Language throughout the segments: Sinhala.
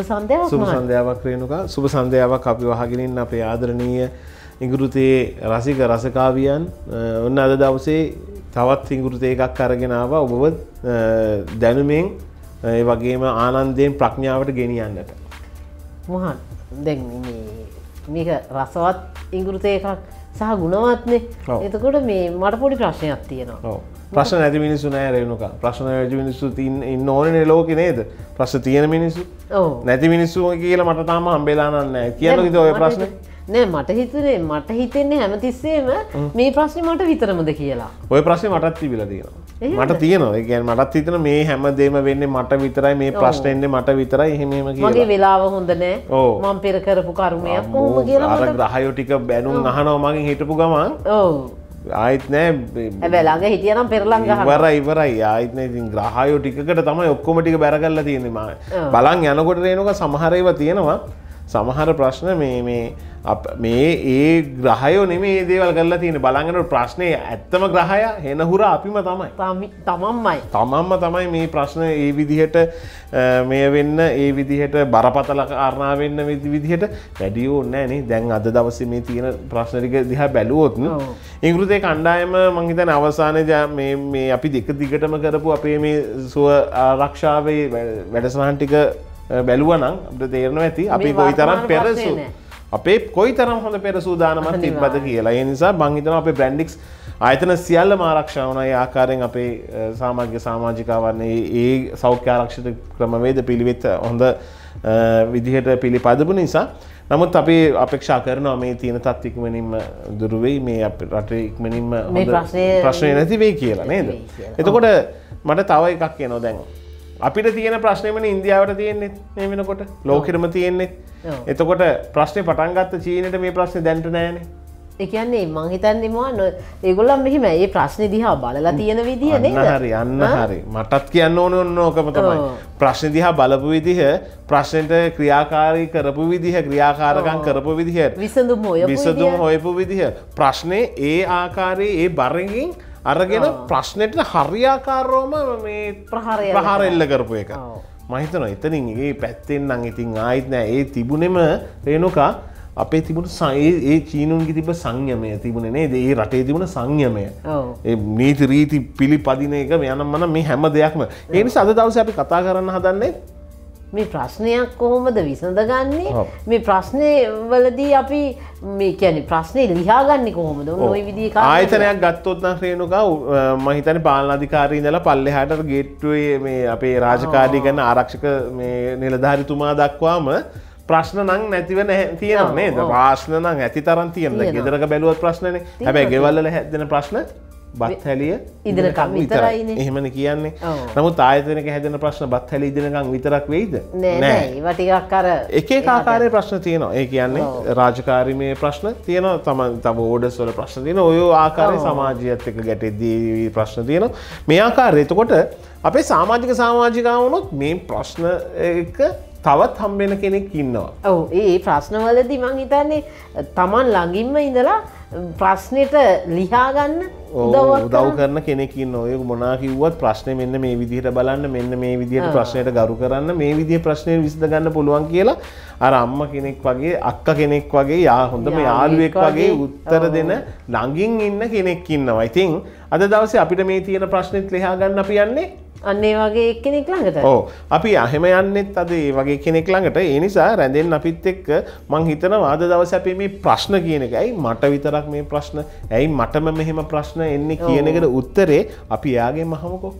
සන්ධ්‍යාවක් රේණුකා. සුබ සන්ධ්‍යාවක් අපි වහගෙන ඉන්න අපේ ආදරණීය ඉඟුරුතේ රසික රසකාවියන්. ඔන්න අද දවසේ තවත් ඉඟුරුතේ එකක් අරගෙන ආවා ඔබව දැනුමෙන් ඒ වගේම ආනන්දයෙන් ප්‍රඥාවට ගෙනියන්නට. මොහන් දැන් මේක රසවත් ඉඟුරුතේ එකක් සහ ගුණවත්නේ. එතකොට මේ මට පොඩි ප්‍රශ්නයක් තියෙනවා. ප්‍රශ්න නැති මිනිස්සු නෑ රේණුකා. ප්‍රශ්න නැති මිනිස්සු ඉන්න ඕනේ ලෝකේ නේද? ප්‍රශ්න තියෙන මිනිස්සු. නැති මිනිස්සු කියලා මට තාම හම්බෙලා නැහැ. කියන්නකද ඔය ප්‍රශ්නේ? නෑ මට හිතෙන්නේ හැමතිස්සෙම මේ ප්‍රශ්නේ මට විතරමද කියලා. ඔය ප්‍රශ්නේ මටත් තිබිලා තියෙනවා. මට තියෙනවා. ඒ කියන්නේ මටත් හිතෙන මේ හැමදේම වෙන්නේ මට විතරයි මේ ප්‍රශ්න එන්නේ මට විතරයි එහෙම කියලා. මගේ වෙලාව හොඳ නෑ. මම පෙර කරපු කර්මයක් කොහොම කියලා මට අර ග්‍රහයෝ ටික බැනුම් අහනවා මගෙන් හිටපු ගමන්. ඔව්. ආයිත් නෑ. හැබැයි ළඟ හිටියනම් පෙරලං ගහනවා. ඉවරයි. ආයිත් නෑ. ඉතින් ග්‍රහයෝ ටිකකට තමයි ඔක්කොම ටික බැර කරලා තියෙන්නේ මම. බලන් යනකොට රේණුක සමහර ඒවා තියෙනවා. සමහර ප්‍රශ්න මේ ඒ ග්‍රහයෝ නෙමේ මේ දේවල් කරලා තියෙන්නේ. බලන් යනකොට ප්‍රශ්නේ ඇත්තම ග්‍රහය හෙන හුරා අපිම තමයි. තමන්ම තමයි මේ ප්‍රශ්න ඒ විදිහට මේ වෙන්න ඒ විදිහට බරපතල කාරණා වෙන්න විදිහට වැඩි ඕනේ නැහැ නේ. දැන් අද දවසේ මේ තියෙන ප්‍රශ්න ටික දිහා බැලුවොත් ඉංග්‍රීසි කණ්ඩායම මම හිතන්නේ අවසානයේ මේ අපි දිගටම කරපු අපේ මේ සුව ආරක්ෂාවේ වැඩසටහන් ටික බැලුවා නම් අපිට තේරෙනවා ඇති අපි අපේ කොයිතරම් හොඳ පෙර සූදානමක් තිබ්බද කියලා. ඒ නිසා මම හිතනවා අපේ බ්‍රැන්ඩික්ස් ආයතන සියල්ලම ආරක්ෂා වුණා. ඒ ආකාරයෙන් අපේ සමාජිකයන් ඒ සෞඛ්‍ය ආරක්ෂිත ක්‍රමවේද පිළිවෙත් හොඳ විදිහට පිළිපදපු නිසා. නමුත් අපි අපේක්ෂා කරනවා මේ තියෙන තත් ඉක්මනින්ම දුරු වෙයි. මේ අපේ රටේ ඉක්මනින්ම මේ ප්‍රශ්නේ නැති වෙයි කියලා නේද? එතකොට මට තව එකක් කියනවා දැන්. අපිට තියෙන ප්‍රශ්නේමනේ ඉන්දියාවට තියෙන්නේ මේ වෙනකොට ලෝකෙරම තියෙන්නේ. එතකොට ප්‍රශ්නේ පටන් ගත්ත චීනෙට මේ ප්‍රශ්නේ දැන්ට නෑනේ. ඒ කියන්නේ මං හිතන්නේ මොන ඒගොල්ලන් මෙහිම මේ ප්‍රශ්නේ දිහා බලලා තියෙන විදිය නේද? අන්න හරි. මටත් කියන්න ඕනේ ඕකම තමයි. ප්‍රශ්නේ දිහා බලපු විදිහ, ප්‍රශ්නෙට ක්‍රියාකාරී කරපු විදිහ, ක්‍රියාකාරකම් කරපු විදිහ, විසඳුම් හොයපු විදිහ, ප්‍රශ්නේ ඒ ආකාරයේ ඒ බරකින් අරගෙන ප්‍රශ්නෙට හරියාකාරවම මේ ප්‍රහාර එල්ල කරපු එක. මම හිතනවා එතනින් ඒ පැත්තෙන් නම් ඉතින් ආයිත් නෑ. ඒ තිබුණෙම රේණුකා අපේ තිබුණ ඒ චීනුන්ගේ තිබ්බ සංයමය තිබුණේ නේද? ඒ රටේ තිබුණ සංයමය. ඒ නීති රීති පිළිපදින එක යනම මේ හැම දෙයක්ම. ඒ නිසා අද දවසේ අපි කතා කරන්න හදන්නේ මේ ප්‍රශ්නයක් කොහොමද විසඳගන්නේ? මේ ප්‍රශ්නේ වලදී අපි මේ කියන්නේ ප්‍රශ්නේ ලියාගන්නේ කොහොමද? ඔය විදිහේ ආයතනයක් ගත්තොත් නම් රේණුකා මම හිතන්නේ පාලන අධිකාරිය ඉඳලා පල්ලෙහාට ගේට්ටුවේ මේ අපේ රාජකාරී කරන ආරක්ෂක මේ නිලධාරිතුමා දක්වාම ප්‍රශ්න නම් නැතිව තියෙනවා නේද? ප්‍රශ්න නම් ඇති තරම් තියෙනවා. ගෙදරක බැලුවත් ප්‍රශ්නනේ. හැබැයි ගෙවල් වල හැදෙන ප්‍රශ්න බත් හැලිය ඉදනකම් විතරයිනේ. එහෙමනේ කියන්නේ. නමුත් ආයතනයක හැදෙන ප්‍රශ්න බත් හැලිය ඉදනකම් විතරක් වෙයිද? නෑ. ඒවා ටිකක් අර එක එක ආකාරයේ ප්‍රශ්න තියෙනවා. ඒ කියන්නේ රාජකාරීමේ ප්‍රශ්න තියෙනවා. තව ඕඩර්ස් වල ප්‍රශ්න තියෙනවා. ඔය ආකාරයේ සමාජයත් එක්ක ගැටෙද්දී ප්‍රශ්න තියෙනවා. මේ ආකාරයේ එතකොට අපේ සමාජිකාවුනොත් මේ ප්‍රශ්න එක තවත් හම්බෙන කෙනෙක් ඉන්නවා. ඔව් ඒ ප්‍රශ්නවලදී මං හිතන්නේ Taman ළඟින්ම ඉඳලා ප්‍රශ්නෙට ලියා ගන්න උදව් කරන කෙනෙක් ඉන්නවා. ඔය මොනවා කිව්වත් ප්‍රශ්නේ මෙන්න මේ විදිහට බලන්න, මෙන්න මේ විදිහට ප්‍රශ්නෙට ගරු කරන්න, මේ විදිහේ ප්‍රශ්නේ විසඳ ගන්න පුළුවන් කියලා අර අම්මා කෙනෙක් වගේ, අක්කා කෙනෙක් වගේ, හොඳම යාළුවෙක් වගේ උත්තර දෙන ළඟින් ඉන්න කෙනෙක් ඉන්නවා. ඉතින් අද දවසේ අපිට මේ තියෙන ප්‍රශ්නෙත් ලියා ගන්න අපි යන්නේ අන්න ඒ වගේ කෙනෙක් ළඟට. ඔව් අපි එහෙම යන්නෙත් අද ඒ වගේ කෙනෙක් ළඟට. ඒ නිසා රැඳෙන්න අපිත් එක්ක මං හිතනවා අද දවසේ අපි මේ ප්‍රශ්න කියන එක. ඇයි මට විතරක් මේ ප්‍රශ්න? ඇයි මටම මෙහෙම ප්‍රශ්න එන්නේ කියන එකට උත්තරේ අපි යාගෙන් අහමුකෝ.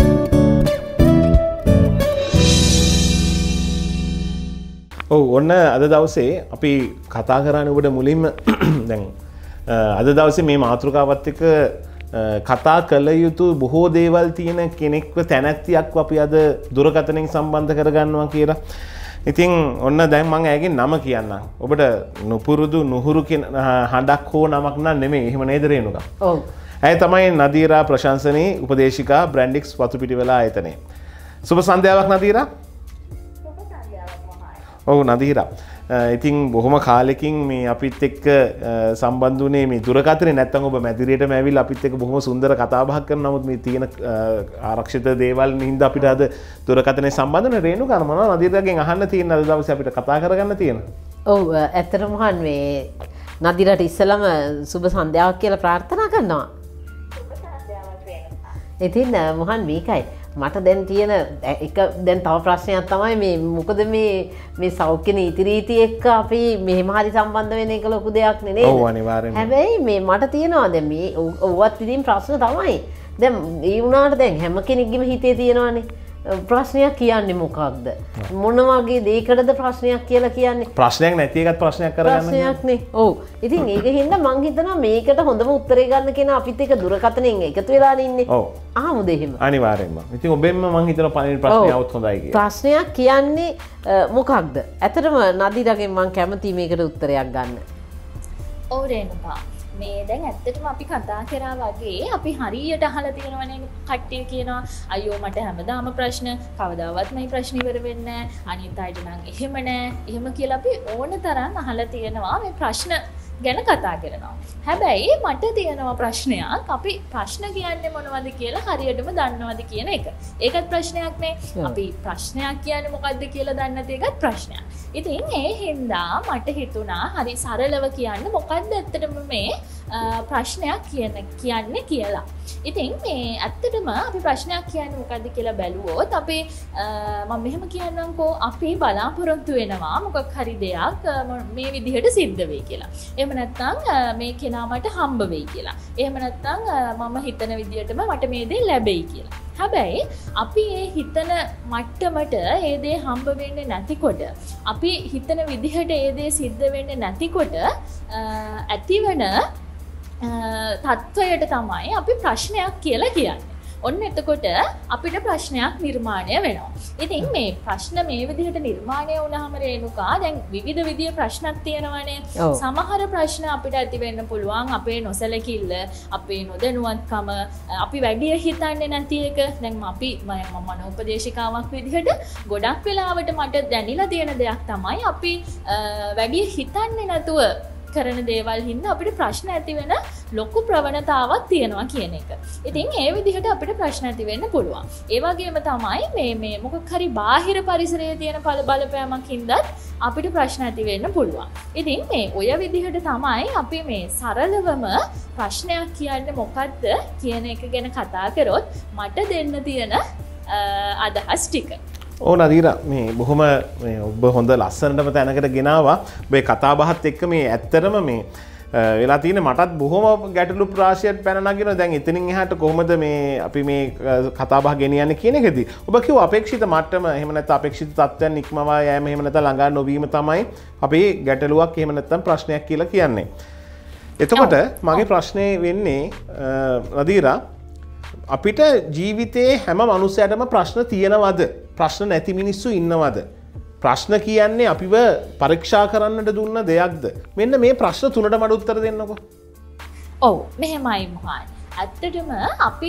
ඔව් ඔන්න අද දවසේ අපි කතා කරන්නේ ඔබට මුලින්ම දැන් අද දවසේ මේ මාතෘකාවත් එක්ක කතා කළ යුතු බොහෝ දේවල් තියෙන කෙනෙක්ව තැනැත්තියක්ව අපි අද දුරකථනයෙන් සම්බන්ධ කරගන්නවා කියලා. ඉතින් ඔන්න දැන් මම ඇයගෙන් නම කියන්නම්. ඔබට නුපුරුදු නුහුරු හඬක් හෝ නමක් නම් නෙමෙයි. එහෙම නේද රේණුකා? ඔව්. ඇය තමයි නදීරා ප්‍රශංසනී උපදේශිකා බ්‍රැන්ඩික්ස් වතුපිටිවල ආයතනයේ. සුබ සන්ධ්‍යාවක් නදීරා. සුබ සන්ධ්‍යාවක් මහාය. ඔව් නදීරා. ඉතින් බොහොම කාලෙකින් මේ අපිත් එක්ක සම්බන්ධ වුණේ මේ දුරකථනේ නැත්තම් ඔබ මැදිරියටම ඇවිල්ලා අපිත් එක්ක බොහොම සුන්දර කතා බහක් කරන නමුත් මේ තියෙන ආරක්ෂිත දේවල් හින්දා අපිට අද දුරකථනේ සම්බන්ධ වෙන රේණුකා මොනවා නදීරගෙන් අහන්න තියෙන අද දවසේ අපිට කතා කරගන්න තියෙන. ඔව් ඇත්තටම මහන් මේ නදීරට ඉස්සලම සුබ සන්ධ්‍යාවක් කියලා ප්‍රාර්ථනා කරනවා. ඉතින් මොහන් මේකයි මට දැන් තියෙන එක දැන් තව ප්‍රශ්නයක් තමයි මේ මොකද මේ සෞඛ්‍ය නීති රීති එක්ක අපි මෙහෙම හරි සම්බන්ධ වෙන එක ලොකු දෙයක් නෙනේ. ඔව් අනිවාර්යෙන්ම. හැබැයි මේ මට තියෙනවා දැන් මේ ඔවත් ඉතින් ප්‍රශ්න තමයි. දැන් ඒ වුණාට දැන් හැම කෙනෙක්ගේම හිතේ තියෙනවානේ ප්‍රශ්නයක් කියන්නේ මොකක්ද? මොන වගේ දෙයකටද ප්‍රශ්නයක් කියලා කියන්නේ? ප්‍රශ්නයක් නැති එකත් ප්‍රශ්නයක් කරගන්න. ප්‍රශ්නයක් නේ. ඔව්. ඉතින් ඒක හින්දා මං හිතනවා මේකට හොඳම උත්තරේ ගන්න කෙනා අපිත් එක්ක දුරකථනෙන් එකතු වෙලා ඉන්නේ. ඔව්. ආමුද එහෙම? අනිවාර්යෙන්ම. ඉතින් ඔබෙන්ම මං හිතනවා පළවෙනි ප්‍රශ්නේ આવුත් හොඳයි කියලා. ප්‍රශ්නයක් කියන්නේ මොකක්ද? ඇත්තටම නදීරගෙන් මං කැමතියි මේකට උත්තරයක් ගන්න. ඔව් රේණුකා. මේ දැන් ඇත්තටම අපි කතා කරා වගේ අපි හරියට අහලා තියෙනවනේ කට්ටිය කියනවා අයියෝ මට හැමදාම ප්‍රශ්න කවදාවත් මේ ප්‍රශ්න ඉවර වෙන්නේ නැහැ අනිත් අයට නම් එහෙම නැහැ එහෙම කියලා අපි ඕන තරම් අහලා තියෙනවා මේ ප්‍රශ්න ගැන කතා කරනවා. හැබැයි මට තියෙනවා ප්‍රශ්නයක් අපි ප්‍රශ්න කියන්නේ මොනවද කියලා හරියටම දන්නවද කියන එක. ඒකත් ප්‍රශ්නයක් නේ. අපි ප්‍රශ්නයක් කියන්නේ මොකද්ද කියලා දන්නේ නැති එකත් ප්‍රශ්නයක්. ඉතින් ඒ හින්දා මට හිතුණා හරි සරලව කියන්න මොකද්ද ඇත්තටම මේ ප්‍රශ්නයක් කියන්නේ කියලා. ඉතින් මේ ඇත්තටම අපි ප්‍රශ්නයක් කියන්නේ මොකද්ද කියලා බැලුවොත් අපි මම මෙහෙම කියන්නම්කෝ අපි බලාපොරොත්තු වෙනවා මොකක් හරි දෙයක් මේ විදිහට සිද්ධ වෙයි කියලා. එහෙම නැත්නම් මේ කෙනා මට හම්බ වෙයි කියලා. එහෙම නැත්නම් මම හිතන විදිහටම මට මේ දේ ලැබෙයි කියලා. හැබැයි අපි ඒ හිතන මට්ටමට ඒ දේ හම්බ වෙන්නේ නැතිකොට අපි හිතන විදිහට ඒ දේ සිද්ධ වෙන්නේ නැතිකොට ඇතිවන තත්ත්වයට තමයි අපි ප්‍රශ්නයක් කියලා කියන්නේ. ඔන්න එතකොට අපිට ප්‍රශ්නයක් නිර්මාණය වෙනවා. ඉතින් මේ ප්‍රශ්න මේ විදිහට නිර්මාණය වුණාම රේණුකා දැන් විවිධ විදිහේ ප්‍රශ්නක් තියෙනවානේ. සමහර ප්‍රශ්න අපිට ඇති වෙන්න පුළුවන් අපේ නොසැලකිල්ල, අපේ නොදැනුවත්කම, අපි වැඩි හිතන්නේ නැති එක. දැන් අපි මම මනෝපදේශිකාවක් විදිහට ගොඩක් වෙලාවට මට දැනෙලා තියෙන දෙයක් තමයි අපි වැඩි හිතන්නේ නැතුව කරන දේවල් හින්දා අපිට ප්‍රශ්න ඇති වෙන ලොකු ප්‍රවණතාවක් තියෙනවා කියන එක. ඉතින් ඒ විදිහට අපිට ප්‍රශ්න ඇති වෙන්න පුළුවන්. ඒ වගේම තමයි මේ මොකක් හරි බාහිර පරිසරයේ තියෙන බලපෑමක් හින්දාත් අපිට ප්‍රශ්න ඇති වෙන්න පුළුවන්. ඉතින් මේ ඔය විදිහට තමයි අපි මේ සරලවම ප්‍රශ්නයක් කියන්නේ මොකද්ද කියන එක ගැන කතා කරොත් මට දෙන්න තියෙන අදහස් ටික. ඕ නදීර මේ බොහොම ඔබ හොඳ ලස්සනටම තැනකට ගෙනවා ඔබේ කතා බහත් එක්ක මේ ඇත්තටම මේ වෙලා තියෙන මටත් බොහොම ගැටලු රාශියක් පැන නගිනවා. දැන් එතනින් එහාට කොහොමද මේ අපි මේ කතා බහ ගෙනියන්නේ කියන එකදී ඔබ කිව්ව අපේක්ෂිත මට්ටම එහෙම නැත්නම් අපේක්ෂිත තත්ත්වයන් ඉක්මවා යෑම එහෙම නැත්නම් ළඟා නොවීම තමයි අපේ ගැටලුවක් එහෙම නැත්නම් ප්‍රශ්නයක් කියලා කියන්නේ. එතකොට මගේ ප්‍රශ්නේ වෙන්නේ නදීරා අපිට ජීවිතයේ හැම මනුස්සයටම ප්‍රශ්න තියෙනවද? ප්‍රශ්න නැති මිනිස්සු ඉන්නවද? ප්‍රශ්න කියන්නේ අපිව පරීක්ෂා කරන්නට දුන්න දෙයක්ද? මෙන්න මේ ප්‍රශ්න තුනට මට උත්තර දෙන්නකෝ. ඔව් මෙහෙමයි මොහාන්. ඇත්තටම අපි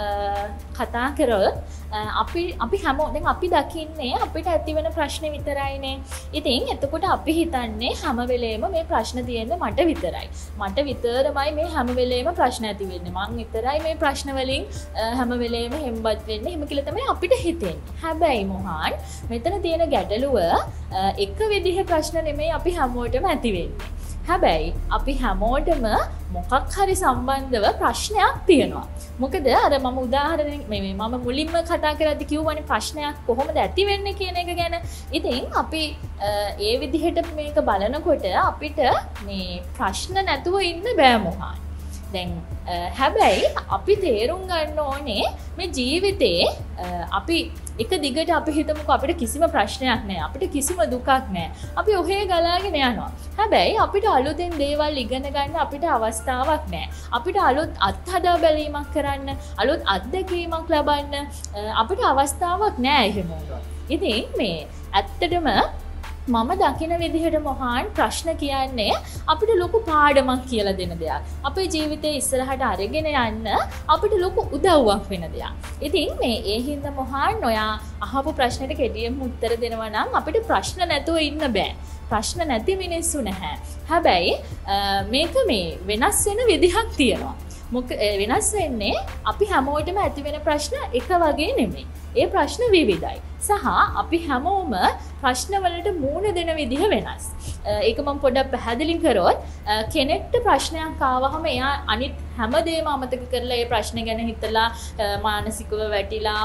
කතා කරොත් අපි හැමෝම දැන් අපි දකින්නේ අපිට ඇතිවන ප්‍රශ්න විතරයිනේ. ඉතින් එතකොට අපි හිතන්නේ හැම වෙලේම මේ ප්‍රශ්න තියෙන්නේ මට විතරයි. මට විතරමයි මේ හැම වෙලේම ප්‍රශ්න ඇති වෙන්නේ. මං විතරයි මේ ප්‍රශ්න වලින් හැම වෙලේම හෙම්බත් වෙන්නේ. එහෙම කියලා තමයි අපිට හිතෙන්නේ. හැබැයි මොහාන් මෙතන තියෙන ගැටලුව එක විදිහේ ප්‍රශ්න නෙමෙයි අපි හැමෝටම ඇති වෙන්නේ. හැබැයි අපි හැමෝටම මොකක් හරි සම්බන්ධව ප්‍රශ්නයක් තියෙනවා. මොකද අර මම උදාහරණයක් මම මුලින්ම කතා කරද්දී කිව්වනේ ප්‍රශ්නයක් කොහොමද ඇති වෙන්නේ කියන එක ගැන. ඉතින් අපි ඒ විදිහට මේක බලනකොට අපිට මේ ප්‍රශ්න නැතුව ඉන්න බෑ මොහාන්. දැන් හැබැයි අපි තේරුම් ගන්න ඕනේ මේ ජීවිතේ අපි එක දිගට අපි හිතමුකෝ අපිට කිසිම ප්‍රශ්නයක් නැහැ. අපිට කිසිම දුකක් නැහැ. අපි ඔහේ ගලාගෙන යනවා. හැබැයි අපිට අලුතෙන් දේවල් ඉගෙන ගන්න අපිට අවස්ථාවක් නැහැ. අපිට අලුත් අත්හදා බැලීමක් කරන්න, අලුත් අත්දැකීමක් ලබන්න අපිට අවස්ථාවක් නැහැ එහෙම වුණොත්. ඉතින් මේ ඇත්තටම මම දකින විදිහට මොහාන් ප්‍රශ්න කියන්නේ අපිට ලොකු පාඩමක් කියලා දෙන දෙයක්. අපේ ජීවිතේ ඉස්සරහට අරගෙන යන්න අපිට ලොකු උදව්වක් වෙන දෙයක්. ඉතින් මේ ඒ හින්දා මොහාන් ඔයා අහපු ප්‍රශ්නෙට කෙටියෙන් උත්තර දෙනවා නම් අපිට ප්‍රශ්න නැතුව ඉන්න බෑ. ප්‍රශ්න නැති මිනිස්සු නැහැ. හැබැයි මේක මේ වෙනස් වෙන විදිහක් තියෙනවා. වෙනස් වෙන්නේ අපි හැමෝටම ඇති වෙන ප්‍රශ්න එක වගේ නෙමෙයි. ඒ ප්‍රශ්න විවිධයි. සහ අපි හැමෝම ප්‍රශ්නවලට මූණ දෙන විදිහ වෙනස්. ඒක මම පොඩ්ඩක් පැහැදිලි කරොත් කෙනෙක්ට ප්‍රශ්නයක් ආවහම එයා අනිත් හැමදේම අමතක කරලා ඒ ප්‍රශ්නේ ගැන හිතලා මානසිකව වැටිලා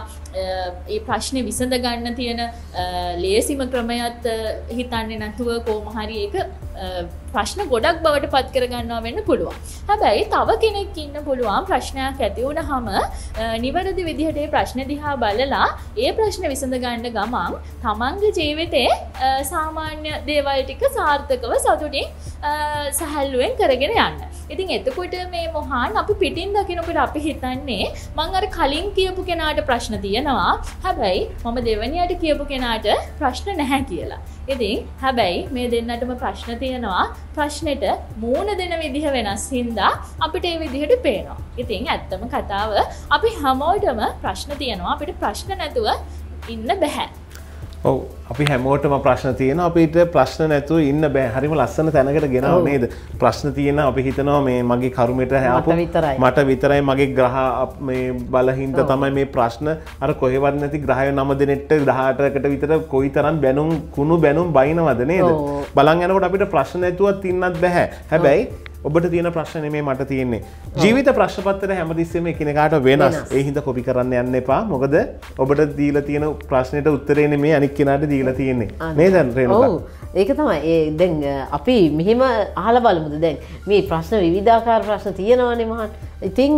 ඒ ප්‍රශ්නේ විසඳ ගන්න තියෙන ලේසිම ක්‍රමයක් හිතන්නේ නැතුව කොහොම හරි ඒක ප්‍රශ්න ගොඩක් බවට පත් කර ගන්නවා වෙන්න පුළුවන්. හැබැයි තව කෙනෙක් ඉන්න පුළුවන් ප්‍රශ්නයක් ඇති වුණාම නිවැරදි විදිහට ඒ ප්‍රශ්නේ දිහා බලලා ඒ ප්‍රශ්නේ විසඳ ගන්න ගමන් තමන්ගේ ජීවිතේ සාමාන්‍ය දේවල් ටික සාර්ථකව සතුටින් සැහැල්ලුවෙන් කරගෙන යන්න. ඉතින් එතකොට මේ මොහාන් අපි පිටින් දකිනකොට අපි හිතන්නේ මං අර කලින් කියපු කෙනාට ප්‍රශ්න තියෙනවා. හැබැයි මම දෙවැනියට කියපු කෙනාට ප්‍රශ්න නැහැ කියලා. ඉතින් හැබැයි මේ දෙන්නටම ප්‍රශ්න තියෙනවා. ප්‍රශ්නෙට මූණ දෙන විදිහ වෙනස් හින්දා අපිට ඒ විදිහට පේනවා. ඉතින් ඇත්තම කතාව අපි හැමෝටම ප්‍රශ්න තියෙනවා. අපිට ප්‍රශ්න නැතුව ඉන්න බෑ. ඔව් අපි හැමෝටම ප්‍රශ්න තියෙනවා. අපිට ප්‍රශ්න නැතුව ඉන්න බෑ. හරිම ලස්සන තැනකට ගෙනාව නේද? ප්‍රශ්න තියෙන අපි හිතනවා මේ මගේ කර්මයට හැපු මට විතරයි මගේ ග්‍රහ මේ බලහින්ද තමයි මේ ප්‍රශ්න අර කොහෙවත් නැති ග්‍රහය 9 දිනෙට 18කට විතර කොයිතරම් බැනුම් කුණු බැනුම් බයිනවද නේද? බලන් යනකොට අපිට ප්‍රශ්න නැතුවත් ඉන්නත් බෑ. හැබැයි ඔබට තියෙන ප්‍රශ්න නෙමෙයි මට තියෙන්නේ. ජීවිත ප්‍රශ්න පත්‍රය හැමතිස්සෙම එකිනෙකාට වෙනස්. ඒ හින්දා කොපි කරන්න යන්න එපා. මොකද ඔබට දීලා තියෙන ප්‍රශ්නෙට උත්තරේ නෙමෙයි අනිත් කෙනාට දීලා තියෙන්නේ. නේද රේණුකා? ඔව්. ඒක තමයි. දැන් අපි මෙහෙම අහලා බලමුද දැන් මේ ප්‍රශ්න විවිධාකාර ප්‍රශ්න තියෙනවානේ මහත්. ඉතින්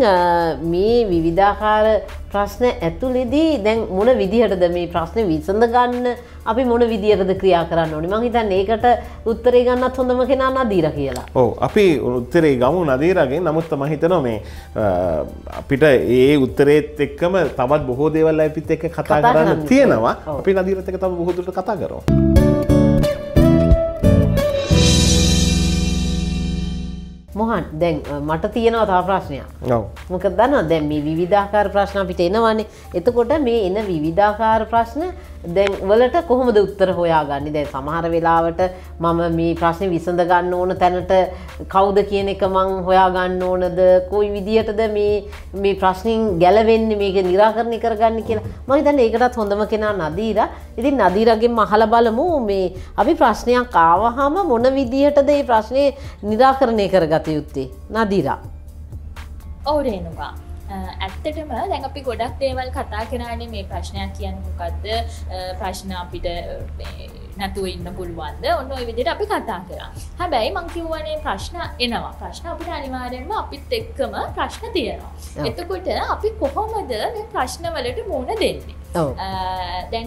මේ විවිධාකාර ප්‍රශ්න ඇතුළේදී දැන් මොන විදිහටද මේ ප්‍රශ්නේ විසඳ ගන්න අපි මොන විදිහටද ක්‍රියා කරන්න ඕනේ? මම හිතන්නේ ඒකට උත්තරේ ගන්නත් හොඳම කෙනා නදීරා කියලා. ඔව් අපි උත්තරේ ගමු නදීරාගෙන්. නමුත් මම හිතනවා මේ අපිට ඒ උත්තරේත් එක්කම තවත් බොහෝ දේවල් අපිත් එක්ක කතා කරන්න තියෙනවා. අපි නදීරත් එක්ක තව බොහෝ දුරට කතා කරමු. මොහන් දැන් මට තියෙනවා තව ප්‍රශ්නයක්. ඔව්. මොකද දන්නවද දැන් මේ විවිධාකාර ප්‍රශ්න අපිට එනවානේ. එතකොට මේ එන විවිධාකාර ප්‍රශ්න දැන් වලට කොහොමද උත්තර හොයාගන්නේ? දැන් සමහර වෙලාවට මම මේ ප්‍රශ්නේ විසඳ ගන්න ඕන තැනට කවුද කියන එක මං හොයා ගන්න ඕනද? කොයි විදියටද මේ ප්‍රශ්نين ගැලවෙන්නේ මේක निराකරණය කරගන්නේ කියලා. මම හිතන්නේ ඒකටත් හොඳම කෙනා නදීරා. ඉතින් නදීරාගෙන් අහලා බලමු මේ අපි ප්‍රශ්නයක් ආවහම මොන විදියටද මේ ප්‍රශ්නේ निराකරණය කරගත යුත්තේ? නදීරා. ඔව් රේණුකා. ඇත්තටම දැන් අපි ගොඩක් දේවල් කතා කරානේ මේ ප්‍රශ්නයක් කියන්නේ මොකද්ද? ප්‍රශ්න අපිට නැතුව ඉන්න පුළුවන්ද? ඔන්න ඔය විදිහට අපි කතා කරා. හැබැයි මං කියවනේ ප්‍රශ්න එනවා. ප්‍රශ්න අපිට අනිවාර්යෙන්ම අපිත් එක්කම ප්‍රශ්න තියෙනවා. එතකොට අපි කොහොමද මේ ප්‍රශ්න වලට මුහුණ දෙන්නේ? දැන්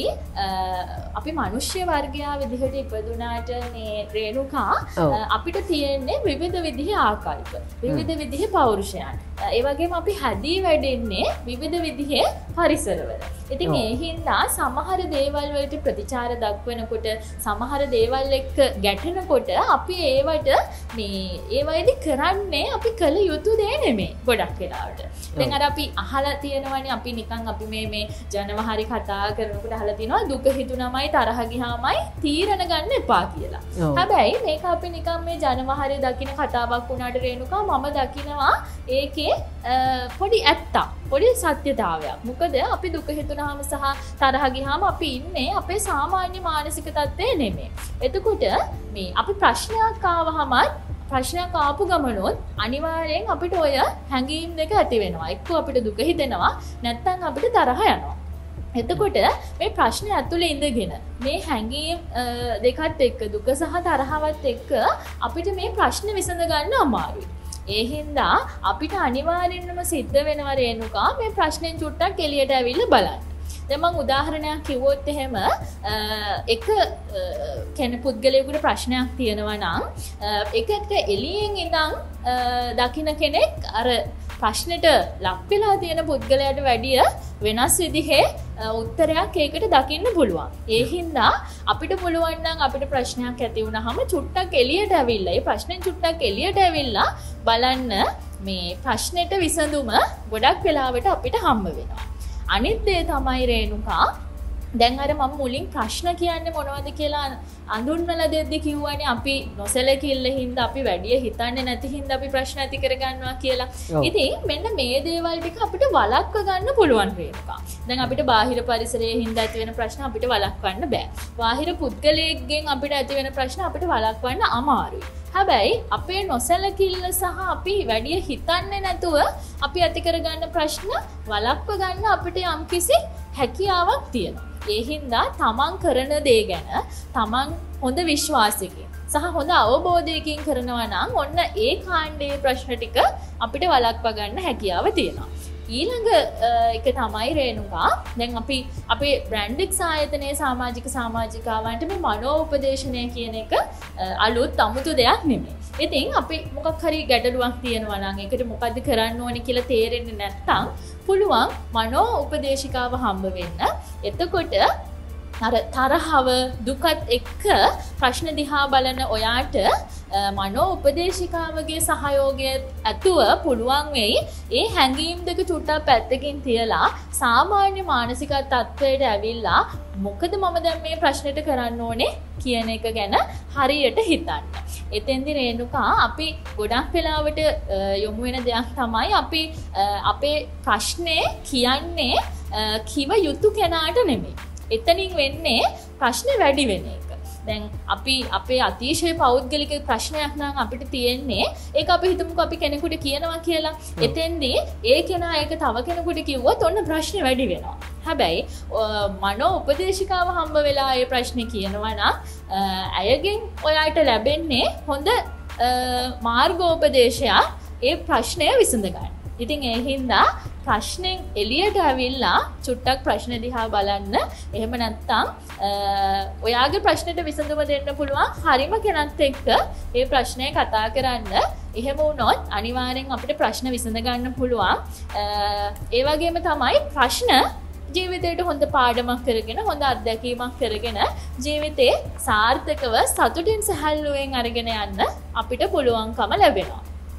අපි මනුෂ්‍ය වර්ගයා විදිහට ඉපදුනාට මේ රේණුකා අපිට තියෙන්නේ විවිධ විදිහේ ආකල්ප, විවිධ විදිහේ පෞරුෂයන්. ඒ වගේම අපි හැදී වැඩෙන්නේ විවිධ විදිහේ පරිසරවල. ඉතින් ඒ හින්දා සමහර දේවල් වලට ප්‍රතිචාර දක්වනකොට, සමහර දේවල් එක්ක ගැටෙනකොට අපි ඒවට ඒවයිදි කරන්නේ අපි කළ යුතු දේ නෙමෙයි ගොඩක් වෙලාවට. දැන් අර අපි අහලා තියෙනවානේ අපි නිකන් අපි මේ ජනවහරි කතා කරනකොට අහලා තියෙනවා දුක හිතුනමයි තරහ ගියාමයි තීරණ ගන්න එපා කියලා. හැබැයි මේක අපි නිකන් මේ ජනවහරි දකින්න කතාවක් වුණාට රේණුකා මම දකිනවා ඒකේ පොඩි ඇත්තක්, පොඩි සත්‍යතාවයක්. මොකද අපි දුක හිතුනහම සහ තරහ ගියාම අපි ඉන්නේ අපේ සාමාන්‍ය මානසික තත්ත්වයේ නෙමෙයි. එතකොට මේ අපි ප්‍රශ්නයක් ආවහම ප්‍රශ්නයක් ආපු ගමනොත් අනිවාර්යෙන් අපිට ඔය හැඟීම් දෙක ඇති වෙනවා. එක්ක අපිට දුක හිතෙනවා, නැත්නම් අපිට තරහ යනවා. එතකොට මේ ප්‍රශ්නේ ඇතුලේ ඉඳගෙන මේ හැඟීම් දෙකත් එක්ක දුක සහ තරහවත් එක්ක අපිට මේ ප්‍රශ්නේ විසඳ ගන්න අමාරුයි. ඒ හින්දා අපිට අනිවාර්යෙන්ම සිද්ධ වෙනවා රේණුකා මේ ප්‍රශ්නෙන් චුට්ටක් එළියට ඇවිල්ලා බලන්න. දැන් මම උදාහරණයක් කිව්වොත් එහෙම එක පුද්ගලයෙකුට ප්‍රශ්නයක් තියෙනවා නම් ඒකට එළියෙන් ඉඳන් දකින්න කෙනෙක් අර ප්‍රශ්නෙට ලක් වෙලා තියෙන පුද්ගලයාට වැඩිය වෙනස් විදිහේ උත්තරයක් ඒකට දකින්න පුළුවන්. ඒ හින්දා අපිට පුළුවන් නම් අපිට ප්‍රශ්නයක් ඇති වුණාම චුට්ටක් එළියට ඇවිල්ලා ඒ ප්‍රශ්නෙන් චුට්ටක් එළියට ඇවිල්ලා බලන්න මේ ප්‍රශ්නෙට විසඳුම ගොඩක් වෙලාවට අපිට හම්බ වෙනවා. අනිත් දේ තමයි රේණුකා දැන් අර මම මුලින් ප්‍රශ්න කියන්නේ මොනවද කියලා අඳුන්වලා දෙද්දි කිව්වනේ අපි නොසැලකිල්ල හින්දා අපි වැඩි හිතන්නේ නැති හින්දා අපි ප්‍රශ්න ඇති කරගන්නවා කියලා. ඉතින් මෙන්න මේ දේවල් ටික අපිට වළක්ව ගන්න පුළුවන් වේවා. දැන් අපිට බාහිර පරිසරයේ හින්දා ඇති වෙන ප්‍රශ්න අපිට වළක්වන්න බෑ. බාහිර පුද්ගලයෙක්ගෙන් අපිට ඇති වෙන ප්‍රශ්න අපිට වළක්වන්න අමාරුයි. හැබැයි අපේ නොසැලකිල්ල සහ අපි වැඩි හිතන්නේ නැතුව අපි ඇති කරගන්න ප්‍රශ්න වළක්ව ගන්න අපිට යම්කිසි හැකියාවක් තියෙනවා. ඒ හින්දා තමන් කරන දේ ගැන තමන් හොඳ විශ්වාසයකින් සහ හොඳ අවබෝධයකින් කරනවා නම් ඔන්න ඒ කාණ්ඩයේ ප්‍රශ්න ටික අපිට වළක්ව ගන්න හැකියාව තියෙනවා. ඊළඟ එක තමයි රේණුකා දැන් අපි අපේ බ්‍රැන්ඩික්ස් ආයතනයේ සමාජිකාවන්ට මේ මනෝපදේශනය කියන එක අලුත් අමුතු දෙයක් නෙමෙයි. ඉතින් අපි මොකක් හරි ගැටලුවක් තියෙනවා නම් ඒකට මොකද්ද කරන්න ඕනේ කියලා තේරෙන්නේ නැත්නම් පුළුවන් මනෝ උපදේශිකාව හම්බ වෙන්න. එතකොට අර තරහව දුකත් එක්ක ප්‍රශ්න දිහා බලන ඔයාට මනෝ උපදේශිකාවගේ සහයෝගය ඇතුව පුළුවන් වෙයි ඒ හැඟීම් දෙක චුට්ටක් පැත්තකින් තියලා සාමාන්‍ය මානසික තත්ත්වයට ඇවිල්ලා මොකද මම දැන් මේ ප්‍රශ්නෙට කරන්න ඕනේ කියන එක ගැන හරියට හිතන්න. එතෙන්දි රේණුකා අපි ගොඩක් වෙලාවට යොමු වෙන දෙයක් තමයි අපි අපේ ප්‍රශ්නේ කියන්නේ කිව යුතු කෙනාට නෙමෙයි. එතනින් වෙන්නේ ප්‍රශ්නේ වැඩි වෙන එක. දැන් අපි අපේ අතිශය පෞද්ගලික ප්‍රශ්නයක් නම් අපිට තියෙන්නේ ඒක අපි හිතමුකෝ අපි කෙනෙකුට කියනවා කියලා. එතෙන්දී ඒ කෙනා ඒක තව කෙනෙකුට කිව්වොත් ඔන්න ප්‍රශ්නේ වැඩි වෙනවා. හැබැයි මනෝ උපදේශිකාව හම්බ වෙලා ඒ ප්‍රශ්නේ කියනවා නම් අයගෙන් ඔයාට ලැබෙන්නේ හොඳ මාර්ගෝපදේශයක් ඒ ප්‍රශ්නය විසඳ ගන්න. ඉතින් ඒ හින්දා ප්‍රශ්නෙන් එළියට ඇවිල්ලා චුට්ටක් ප්‍රශ්න දිහා බලන්න. එහෙම නැත්නම් ඔයාගේ ප්‍රශ්නෙට විසඳුම දෙන්න පුළුවන් හරිම කෙනෙක් එක්ක ඒ ප්‍රශ්නය කතා කරන්න. එහෙම වුණොත් අනිවාර්යෙන් අපිට ප්‍රශ්න විසඳ ගන්න පුළුවන්. ඒ වගේම තමයි ප්‍රශ්න ජීවිතයට හොඳ පාඩමක් කරගෙන හොඳ අත්දැකීමක් කරගෙන ජීවිතේ සාර්ථකව සතුටින් සැහැල්ලුවෙන් අරගෙන යන්න අපිට පුළුවන්කම ලැබෙනවා.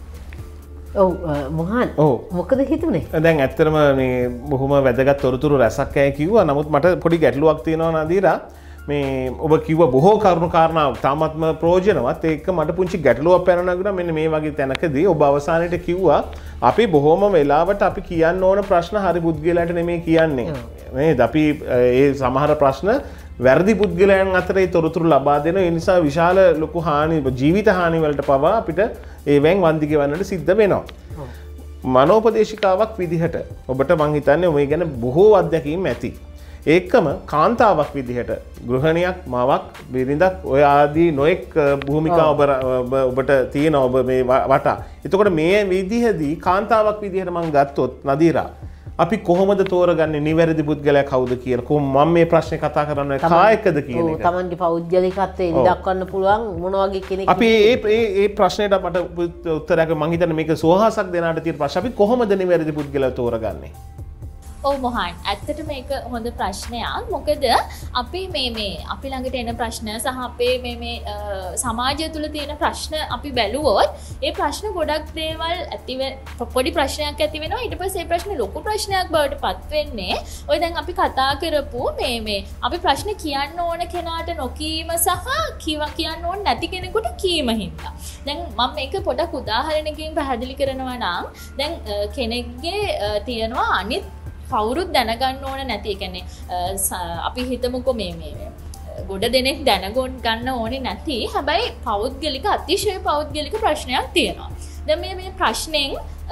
ඔව් මොහන් මොකද හිතුනේ? දැන් ඇත්තටම මේ බොහොම වැදගත් තොරතුරු රැසක් අය කිව්වා. නමුත් මට පොඩි ගැටලුවක් තියෙනවා නදීරා. මේ ඔබ කිව්ව බොහෝ කරුණු කාරණා තාමත්ම ප්‍රයෝජනවත්. ඒක මට පුංචි ගැටලුවක් පැන නගුණා. මෙන්න මේ වගේ තැනකදී ඔබ අවසානයේට කිව්වා අපි බොහොම වෙලාවට අපි කියන්න ඕන ප්‍රශ්න හරි පුද්ගලයාට නෙමෙයි කියන්නේ. නේද? අපි ඒ සමහර ප්‍රශ්න වැරදි පුද්ගලයන් අතර ඒ තොරතුරු ලබා දෙන ඒ නිසා විශාල ලොකු හානි ජීවිත හානි වලට පවා අපිට ඒවෙන් වන්දි ගෙවන්නට සිද්ධ වෙනවා. මනෝපදේශිකාවක් විදිහට ඔබට මං හිතන්නේ මේ ගැන බොහෝ අත්දැකීම් ඇති. ඒකම කාන්තාවක් විදිහට ගෘහණියක් මවක් බිරිඳක් ඔය ආදී නොඑක් භූමිකා ඔබට තියෙන ඔබ මේ වටා. එතකොට මේ විදිහදී කාන්තාවක් විදිහට මං ගත්තොත් නදීරා අපි කොහොමද තෝරගන්නේ නිවැරදි පුද්ගලයා කවුද කියලා? කොහොම මම මේ ප්‍රශ්නේ කතා කරන්නේ කායකද කියන එක. තමන්ගේ පෞද්ගලිකත්වයේ ඉදක්වන්න පුළුවන් මොන වගේ කෙනෙක්. අපි ඒ ප්‍රශ්නෙට මට උත්තරයක් මං හිතන්නේ මේක සෝහසක් දෙනාට තියෙන ප්‍රශ්න. අපි කොහොමද නිවැරදි පුද්ගලයා තෝරගන්නේ? ඔව් මොහන් ඇත්තට මේක හොඳ ප්‍රශ්නයක්. මොකද අපි මේ අපි ළඟට එන ප්‍රශ්න සහ අපේ මේ සමාජය තුළ තියෙන ප්‍රශ්න අපි බැලුවොත් ඒ ප්‍රශ්න ගොඩක් දේවල් ඇති පොඩි ප්‍රශ්නයක් ඇති වෙනවා. ඊට පස්සේ ඒ ප්‍රශ්නේ ලොකු ප්‍රශ්නයක් බවට පත් වෙන්නේ ඔය දැන් අපි කතා කරපු මේ අපි ප්‍රශ්න කියන්න ඕන කෙනාට නොකීම සහ කියන්න ඕන නැති කෙනෙකුට කීම හින්දා. දැන් මම මේක පොඩක් උදාහරණයකින් පැහැදිලි කරනවා නම් දැන් කෙනෙක්ගේ තියෙනවා අනිත් කවුරුත් දැනගන්න ඕන නැති. ඒ කියන්නේ අපි හිතමුකෝ මේ ගොඩ දෙනෙක් දැනගොන් ගන්න ඕනේ නැති. හැබැයි පෞද්ගලික අතිශය පෞද්ගලික ප්‍රශ්නයක් තියෙනවා. දැන් මේ ප්‍රශ්නෙන්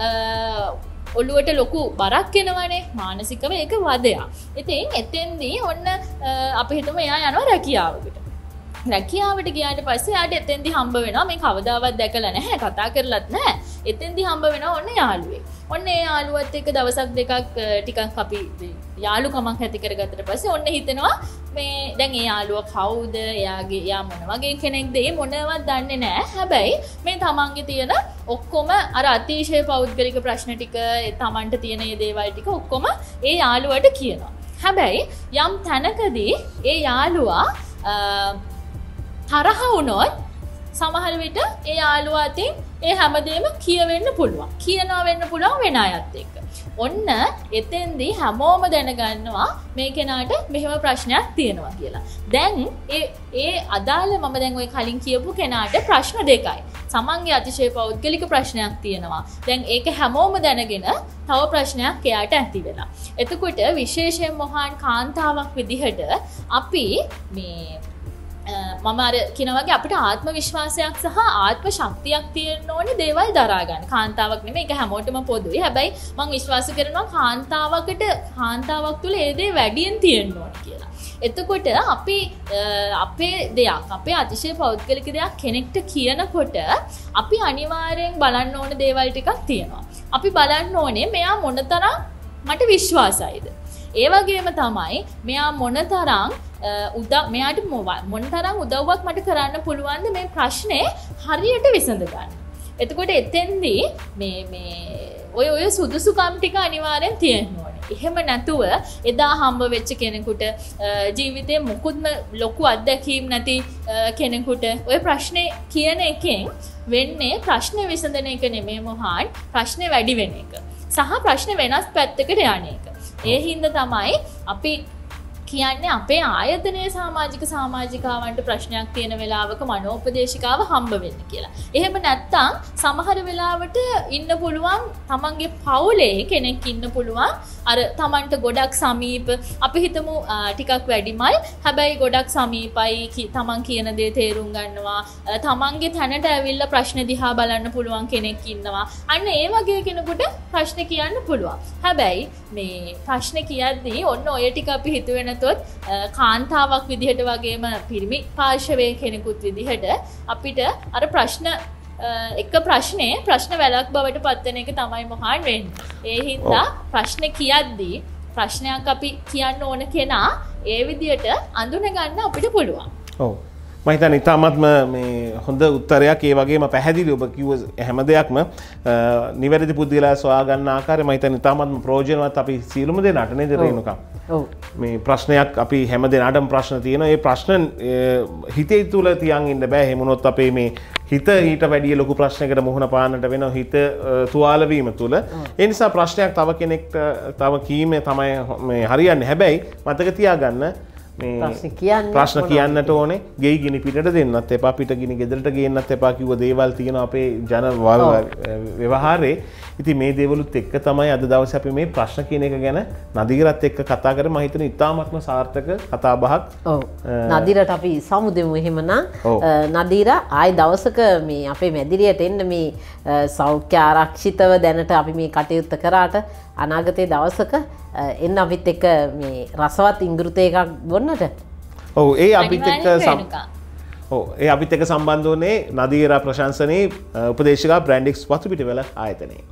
ඔළුවට ලොකු බරක් එනවනේ. මානසිකව ඒක වදයක්. ඉතින් එතෙන්දී ඔන්න අපි හිතමු එයා යනවා රැකියාවකට. රැකියාවට ගියාට පස්සේ යාට එතෙන්දී හම්බ වෙනවා මේ කවදාවත් දැකලා නැහැ, කතා කරලත් නැහැ. එතෙන්දී හම්බ වෙනවා ඔන්න යාළුවෙක්. ඔන්න ඒ යාළුවත් එක්ක දවසක් දෙකක් ටිකක් අපි යාළුකමක් ඇති කරගත්තට පස්සේ ඔන්න හිතෙනවා මේ දැන් ඒ යාළුවා කවුද? එයා මොන වගේ කෙනෙක්ද? ඒ මොනවත් දන්නේ නැහැ. හැබැයි මේ තමන්ගේ තියෙන ඔක්කොම අර අතිශය පෞද්ගලික ප්‍රශ්න ටික, තමන්ට තියෙන මේ දේවල් ටික ඔක්කොම ඒ යාළුවට කියනවා. හැබැයි යම් තැනකදී ඒ යාළුවා තරහ වුණොත් සමහර විට ඒ යාළුවා අතින් ඒ හැමදේම කියවෙන්න පුළුවන්. කියනවා වෙන්න පුළුවන් වෙන අයත් එක්ක. ඔන්න එතෙන්දී හැමෝම දැනගන්නවා මේ කෙනාට මෙහෙම ප්‍රශ්නයක් තියෙනවා කියලා. දැන් ඒ අදාළ මම දැන් ওই කලින් කියපු කෙනාට ප්‍රශ්න දෙකයි. සමන්ගේ අතිශය පෞද්ගලික ප්‍රශ්නයක් තියෙනවා. දැන් ඒක හැමෝම දැනගෙන තව ප්‍රශ්නයක් එයාට ඇති වෙලා. එතකොට විශේෂයෙන් මොහාන් කාන්තාවක් විදිහට අපි මේ මම අර කියන වගේ අපිට ආත්ම විශ්වාසයක් සහ ආත්ම ශක්තියක් තියෙන්න ඕනේ දේවල් දරා ගන්න. කාන්තාවක් නෙමෙයි ඒක හැමෝටම පොදුයි. හැබැයි මම විශ්වාස කරනවා කාන්තාවක් තුළ ඒ දේ වැඩියෙන් තියෙන්න ඕනේ කියලා. එතකොට අපි අපේ දෙයක් අපේ අතිශය පෞද්ගලික දෙයක් කෙනෙක්ට කියනකොට අපි අනිවාර්යෙන් බලන්න ඕන දේවල් ටිකක් තියෙනවා. අපි බලන්න ඕනේ මෙයා මොනතරම් මට විශ්වාසයිද. ඒ වගේම තමයි මෙයා මොනතරම් මෙයාට මොනතරම් උදව්වක් මට කරන්න පුළුවන්ද මේ ප්‍රශ්නේ හරියට විසඳ ගන්න. එතකොට එතෙන්දී මේ ඔය සුදුසුකම් ටික අනිවාර්යෙන් තියෙන්න ඕනේ. එහෙම නැතුව එදා හම්බ වෙච්ච කෙනෙකුට ජීවිතේ මොකුත්ම ලොකු අත්දැකීම් නැති කෙනෙකුට ඔය ප්‍රශ්නේ කියන එකෙන් වෙන්නේ ප්‍රශ්නේ විසඳන එක නෙමෙයි මොහාන් ප්‍රශ්නේ වැඩි වෙන එක. සහ ප්‍රශ්නේ වෙනස් පැත්තකට යන එක. ඒ හින්දා තමයි අපි කියන්නේ අපේ ආයතනයේ සමාජිකාවන්ට ප්‍රශ්නයක් තියෙන වෙලාවක මනෝපදේශිකාව හම්බ වෙන්න කියලා. එහෙම නැත්නම් සමහර වෙලාවට ඉන්න පුළුවන් තමන්ගේ පවුලේ කෙනෙක් ඉන්න පුළුවන් අර තමන්ට ගොඩක් සමීප අපි හිතමු ටිකක් වැඩිමල් හැබැයි ගොඩක් සමීපයි තමන් කියන දේ තේරුම් ගන්නවා තමන්ගේ තැනට ඇවිල්ලා ප්‍රශ්න දිහා බලන්න පුළුවන් කෙනෙක් ඉන්නවා. අන්න ඒ වගේ කෙනෙකුට ප්‍රශ්න කියන්න පුළුවන්. හැබැයි මේ ප්‍රශ්න කියද්දී ඔන්න ඔය ටික අපි හිතුවේ නැතොත් කාන්තාවක් විදිහට වගේම පිරිමි පාර්ශවයේ කෙනෙකුත් විදිහට අපිට අර ප්‍රශ්න එක ප්‍රශ්න වැලක් බවට පත්වන එක තමයි මොහාන් වෙන්නේ. ඒ හින්දා ප්‍රශ්න කියද්දී ප්‍රශ්නයක් අපි කියන්න ඕන කෙනා ඒ විදිහට අඳුන ගන්න අපිට පුළුවන්. ඔව්. මම හිතන්නේ ඉතාමත්ම මේ හොඳ උත්තරයක් ඒ වගේම පැහැදිලි ඔබ කිව්ව හැම දෙයක්ම නිවැරදි පුද්ගලයා සොයා ගන්න ආකාරය මම හිතන්නේ ඉතාමත්ම ප්‍රයෝජනවත් අපි සියලුම දෙනාට නේද රේණුකා. ඔව්. මේ ප්‍රශ්නයක් අපි හැම දෙනාටම ප්‍රශ්න තියෙනවා. ඒ ප්‍රශ්න හිතේ තුල තියන් ඉන්න බෑ. එහෙම වුණොත් අපේ මේ හිත ඊට වැඩිය ලොකු ප්‍රශ්නයකට මුහුණ පාන්නට වෙනවා හිත තුවාල වීම තුල. ඒ නිසා ප්‍රශ්නයක් තව කෙනෙක්ට තව කීමේ තමයි මේ හරියන්නේ. හැබැයි මතක තියාගන්න ප්‍රශ්න කියන්නට ඕනේ ගෙයි ගිනි පිටට දෙන්නත් එපා පිට ගිනි ගෙදරට ගේන්නත් එපා කිව්ව දේවල් තියෙනවා අපේ ජන ව්‍යවහාරේ. ඉතින් මේ දේවලුත් එක්ක තමයි අද දවසේ අපි මේ ප්‍රශ්න කියන එක ගැන නදීරත් එක්ක කතා කරේ. මම හිතන ඉතාමත්ම සාර්ථක කතා බහක්. ඔව්. නදීරට අපි සමුදෙමු එහෙමනම්. නදීරා ආයි දවසක මේ අපේ මැදිරියට එන්න මේ සෞඛ්‍ය ආරක්ෂිතව දැනට අපි මේ කටයුත්ත කරාට අනාගතයේ දවසක එන්න අපිත් එක්ක මේ රසවත් ඉංගෘතය එකක් බොන්නට. ඔව් ඒ අපිත් එක්ක ඒ අපිත් එක්ක සම්බන්ධ වුණේ නදීරා ප්‍රශංසනී උපදේශිකා බ්‍රැන්ඩික්ස් වතුපිටවල ආයතනයේ.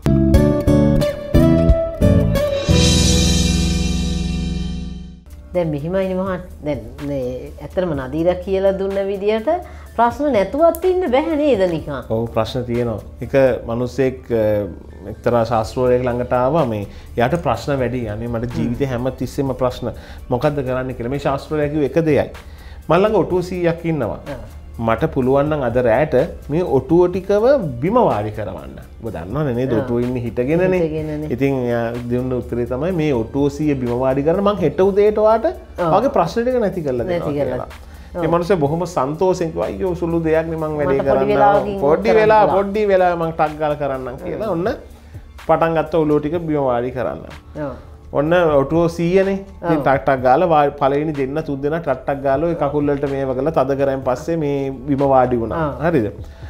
දැන් මෙහිමයිනේ මහන්. දැන් ඇත්තටම නදීරා කියලා දුන්න විදියට ප්‍රශ්න නැතුවත් ඉන්න බැහැ නේද නිකන්. ඔව් ප්‍රශ්න තියෙනවා. එක මිනිස්සෙක් එක්තරා ශාස්ත්‍රවරයෙක් ළඟට ආවා මේ යාට ප්‍රශ්න වැඩි. අනේ මට ජීවිතේ හැම තිස්සෙම ප්‍රශ්න. මොකද්ද කරන්න කියලා. මේ ශාස්ත්‍රවරයා කිව්ව එක දෙයයි. මම ළඟ ඔටුව 100ක් ඉන්නවා. මට පුළුවන් නම් අද රැට මේ ඔටුව ටිකව බිම වාඩි කරවන්න. ඔබ දන්නවනේ නේද ඔටුව ඉන්නේ හිටගෙනනේ. ඉතින් දෙන්න උත්තරේ තමයි මේ ඔටුව 100 බිම වාඩි කරන මං හෙට උදේට ඔයාට ඔයාගේ ප්‍රශ්න ටික නැති කරලා දෙනවා කියලා. ඒ මනුස්සයා බොහොම සන්තෝෂෙන් කිව්වා අයියෝ සුළු දෙයක් නේ මං වැඩේ කරන්න. පොඩි වෙලාව මං ටක් ගාලා කරන්නම් කියලා. ඔන්න පටන් ගත්ත ඔලුව ටික බිම වාඩි කරන්න. ඔන්න ඔටුව 100නේ. ඉතින් ටක් ටක් ගාලා පළවෙනි දෙන්න තුන් දෙනා ටක් ටක් ගාලා ඔය කකුල් වලට මේව කරලා තද කරන් පස්සේ මේ බිම වාඩි වුණා. හරිද?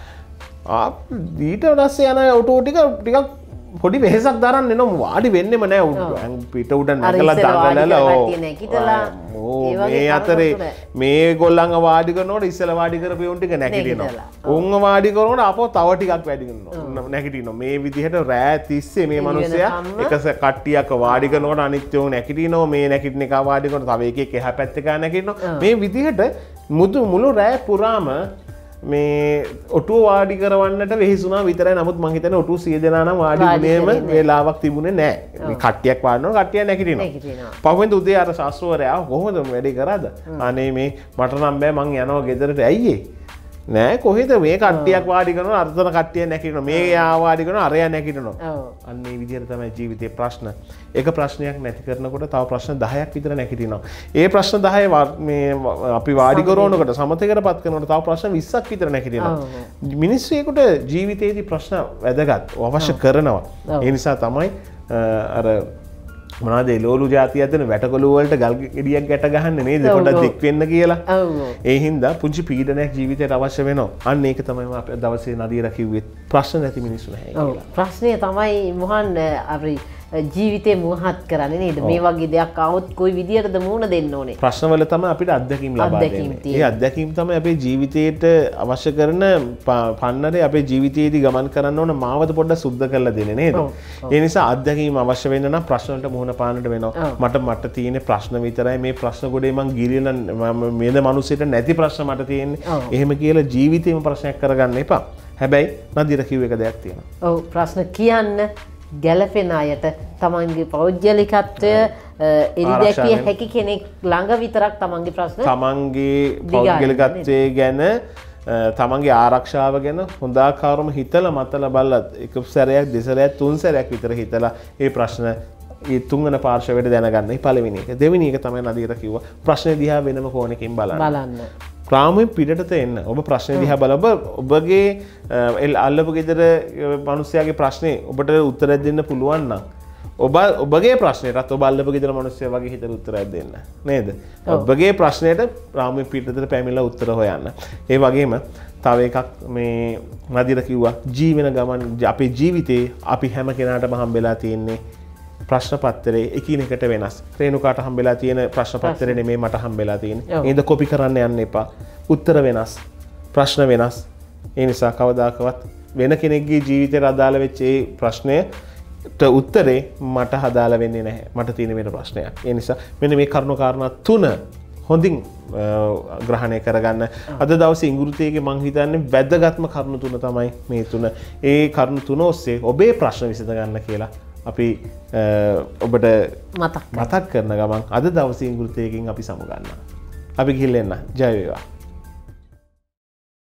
ඊට පස්සේ යන ඔටුව ටිකක් පොඩි වෙහෙසක් දරන්න එනවා වාඩි වෙන්නෙම නෑ පිට උඩ නැගලා දඟලලා මේ අතරේ මේ ගොල්ලන්ව වාඩි කරනකොට ඉස්සෙල්ලා වාඩි කරපු උන් ටික නැගිටිනවා. උන්ව වාඩි කරනකොට අපෝ තව ටිකක් වැඩි කරනවා. නැගිටිනවා. මේ විදිහට රෑ තිස්සේ මේ මිනිස්සයා එක කට්ටියක් වාඩි කරනකොට අනිත් උන් නැගිටිනවා. මේ නැගිටින එක වාඩි කරනකොට තව එකෙක් එහා පැත්තේ කා නැගිටිනවා. මේ විදිහට මුළු රෑ පුරාම මේ ඔටුව වාඩි කරවන්නට වෙහිසුනා විතරයි. නමුත් මං හිතන්නේ ඔටුව 100 දෙනා නම් වාඩි වුණේම වේලාවක් තිබුණේ නැහැ. මේ කට්ටියක් වාඩිනවා කට්ටිය නැගිටිනවා. පහුවෙන්ද උදේ අර ශාස්ත්‍රවරයා කොහොමද වැඩේ කරාද? අනේ මේ මට නම් බෑ මං යනවා ගෙදරට. ඇයි නෑ කොහෙද මේ කට්ටියක් වාඩි කරනවා අර්ථන කට්ටිය නැගිටිනවා මේ යා වාඩි කරනවා අරයා නැගිටිනවා. අන්න ඒ විදිහට තමයි ජීවිතේ ප්‍රශ්න. එක ප්‍රශ්නයක් නැති කරනකොට තව ප්‍රශ්න 10ක් විතර නැගිටිනවා. ඒ ප්‍රශ්න 10 මේ අපි වාඩි කරනකොට සමතේකටපත් කරනකොට තව ප්‍රශ්න 20ක් විතර නැගිටිනවා. මිනිස්සුෙකුට ජීවිතේදී ප්‍රශ්න වැදගත් අවශ්‍ය කරනවා. ඒ නිසා තමයි අර මොනවාද ලෝලු જાතිය ඇදෙන වැටකොළු වලට ගල් ගෙඩියක් ගැට ගහන්නේ නේද පොඩ්ඩක් දික් වෙන්න කියලා. ඒ හින්දා පුංචි පීඩනයක් ජීවිතේට අවශ්‍ය වෙනවා. අන්න ඒක තමයි මම අපේ දවසේ නදීර කිව්වේ ප්‍රශ්න නැති මිනිස්සු නැහැ කියලා. ප්‍රශ්නය තමයි මොහන් අපි ජීවිතේ මුවහත් කරන්නේ නේද? මේ වගේ දෙයක් ආවොත් කොයි විදියටද මුහුණ දෙන්න ඕනේ? ප්‍රශ්නවල තමයි අපිට අත්දැකීම් ලබා දෙන්නේ. ඒ අත්දැකීම් තමයි අපේ ජීවිතේට අවශ්‍ය කරන පන්නරේ අපේ ජීවිතයේදී ගමන් කරන්න ඕන මාවත පොඩ්ඩක් සුද්ධ කරලා දෙන්නේ නේද? ඒ නිසා අත්දැකීම් අවශ්‍ය වෙන්න නම් ප්‍රශ්න වලට මුහුණ පාන්නට වෙනවා. මට තියෙන ප්‍රශ්න විතරයි මේ ප්‍රශ්න ගොඩේ මං ගිරින මේද මිනිස්සෙට නැති ප්‍රශ්න මට තියෙන්නේ. එහෙම කියලා ජීවිතේම ප්‍රශ්නයක් කරගන්න එපා. හැබැයි නදීර කිව්ව එක දෙයක් තියෙනවා. ඔව් ප්‍රශ්න කියන්න ගැලපෙන අයට තමන්ගේ පෞද්ගලිකත්වය එරිදැකිය හැකි කෙනෙක් ළඟ විතරක් තමන්ගේ ප්‍රශ්න තමන්ගේ පෞද්ගලිකත්වය ගැන තමන්ගේ ආරක්ෂාව ගැන හොඳාකාරම හිතලා මතලා බලලා එක සැරයක් දෙසරයක් තුන් සැරයක් විතර හිතලා ඒ ප්‍රශ්න ඒ තුන්වන පාර්ශවයට දැනගන්නයි පළවෙනි එක. දෙවෙනි එක තමයි නදීර කිව්වා ප්‍රශ්නේ දිහා වෙනම කෝණකින් බලන්න. රාමුවෙන් පිටට එන්න. ඔබ ප්‍රශ්නේ දිහා බලලා ඔබගේ අල්ලපු ගෙදර මිනිස්යාගේ ප්‍රශ්නේ ඔබට උත්තරයක් දෙන්න පුළුවන් නම් ඔබගේ ප්‍රශ්නෙටත් ඔබ අල්ලපු ගෙදර මිනිස්සයා වගේ හිතලා උත්තරයක් දෙන්න. නේද? ඔබගේ ප්‍රශ්නෙට රාමුවෙන් පිටතට පැමිණලා උත්තර හොයන්න. ඒ වගේම තව එකක් මේ නදීර කිව්වා ජීවන ගමන් අපේ ජීවිතේ අපි හැම කෙනාටම හම්බෙලා තියෙන්නේ ප්‍රශ්න පත්‍රයේ එකිනෙකට වෙනස්. රේණුකාට හම්බෙලා තියෙන ප්‍රශ්න පත්‍රය නෙමෙයි මට හම්බෙලා තියෙන්නේ. ඒද කොපි කරන්න යන්න එපා. උත්තර වෙනස්. ප්‍රශ්න වෙනස්. ඒ නිසා කවදාකවත් වෙන කෙනෙක්ගේ ජීවිතේට අදාළ වෙච්ච ඒ ප්‍රශ්නයට උත්තරේ මට අදාළ වෙන්නේ නැහැ. මට තියෙන වෙන ප්‍රශ්නයක්. ඒ නිසා මෙන්න මේ කරුණු කාරණා තුන හොඳින් ග්‍රහණය කරගන්න. අද දවසේ ඉංග්‍රීසියේ මං හිතන්නේ වැදගත්ම කරුණු තුන තමයි මේ තුන. ඒ කරුණු තුන ඔස්සේ ඔබේ ප්‍රශ්න විසඳ ගන්න කියලා අපි ඔබට මතක් කරන ගමන් අද දවසේ ඉංග්‍රීසියෙන් අපි සමු ගන්නවා. අපි ගිහින් එන්න. ජය වේවා.